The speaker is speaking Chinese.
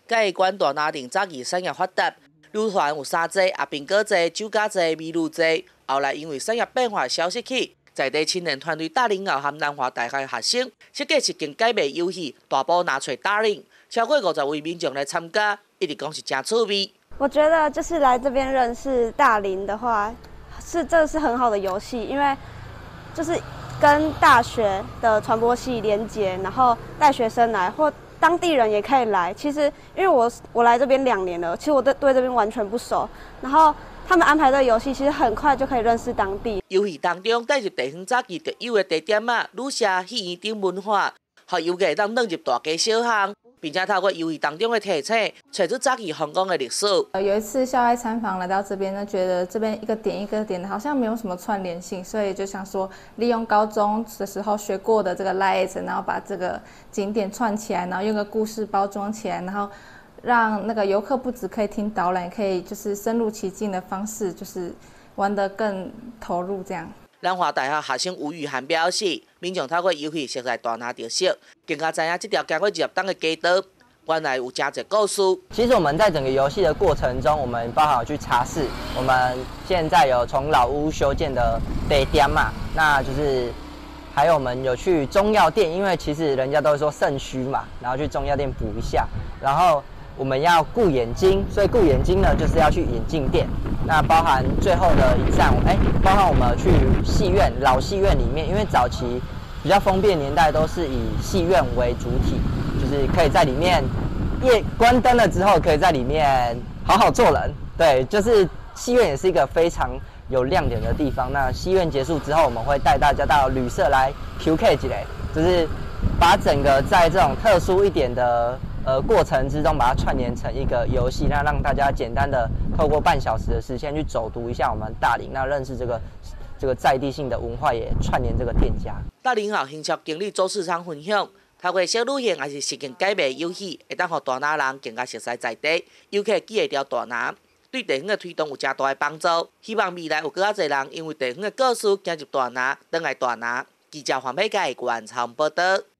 甲会馆大拿定早期产业发达，旅团有三节、阿兵哥节、酒家节、美女节。后来因为产业变化消失去，在地青年团队大林后和南华大学学生设计一间解谜游戏，大埔拿出大林，超过50位民众来参加，一直讲是真趣味。 我觉得就是来这边认识大林的话，这是很好的游戏，因为就是跟大学的传播系连结，然后带学生来或当地人也可以来。其实因为我来这边2年了，其实我对这边完全不熟，然后他们安排这个游戏，其实很快就可以认识当地。 游戏当中带入地方早期特有的地点啊、旅社、戏院等文化，让游客当融入大街小巷，并且透过游戏当中的特产，找出早期香港的历史。 有一次校外参访来到这边呢，觉得这边一个点一个点的，好像没有什么串联性，所以就想说利用高中的时候学过的这个 Light， 然后把这个景点串起来，然后用个故事包装起来，然后让那个游客不只可以听导览，也可以就是深入其境的方式，就是玩得更投入这样。 南华大学学生吴宇涵表示，民众透过游戏熟悉大拿特色，更加知影这条经过20档的街道，原来有真侪故事。 其实我们在整个游戏的过程中，我们包含有去查视，我们现在有从老屋修建的地点嘛，那就是还有我们有去中药店，因为其实人家都会说肾虚嘛，然后去中药店补一下，然后我们要顾眼睛，所以顾眼睛呢，就是要去眼镜店。那包含最后的一站，包含我们去戏院，老戏院里面，因为早期比较封闭的年代都是以戏院为主体，就是可以在里面夜关灯了之后，可以在里面好好做人。对，就是戏院也是一个非常有亮点的地方。那戏院结束之后，我们会带大家到旅社来 QK 几类，就是把整个在这种特殊一点的过程之中，把它串联成一个游戏，那让大家简单的透过半小时的时间去走读一下我们大林，那认识这个在地性的文化，也串联这个店家。 大林校营销经理周世昌分享，透过小旅行还是实践解谜游戏，会当让大拿人更加熟悉在地，游客记会牢大拿，对地方的推动有真大的帮助。希望未来有更加侪人因为地方的故事进入大拿，返来大拿。记者黄美佳、关仓报道。